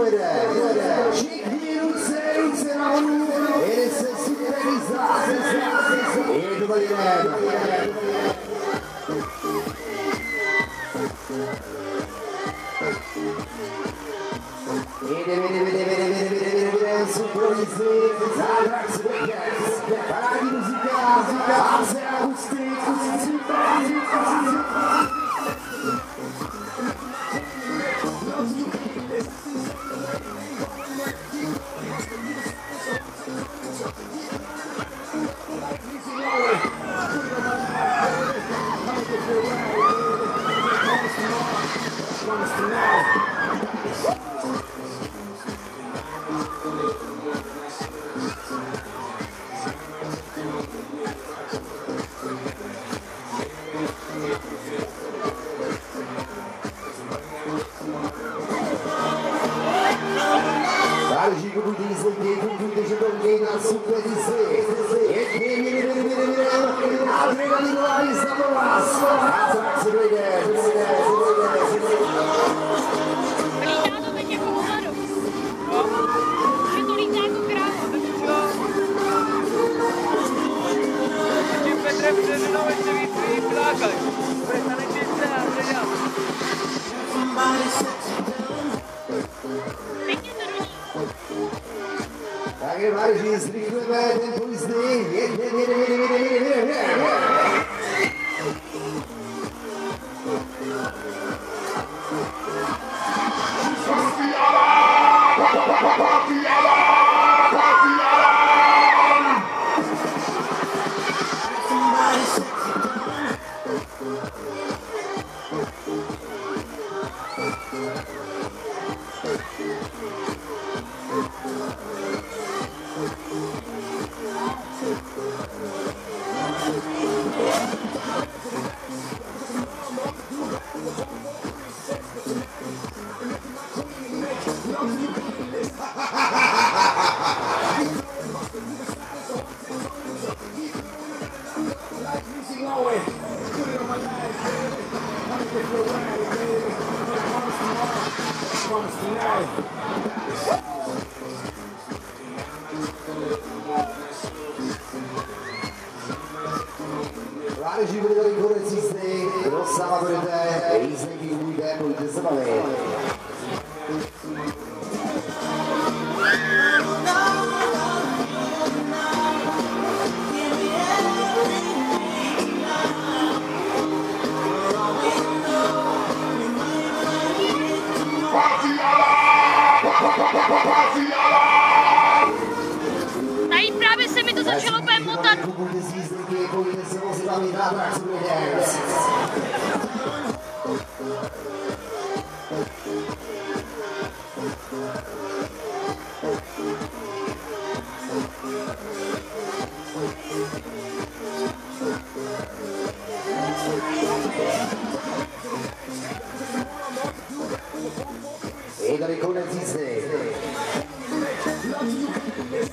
pojede. Všichni ruce nahoru, jede se supervizor. Je to jeden. Jede, supervizor, zázrak Swingers, parádní muzika, báze akustik, Takže vážně zrychlujeme tempo jízdy. Jedeme. Váží bude tady konec jízdy, kdo sama budete, jízdenky umíte, pojďte se bavit. Tady právě se mi to začalo úplně motat. Pojďte se vozidlami zázrak Swingers. Je tady konec jízdy.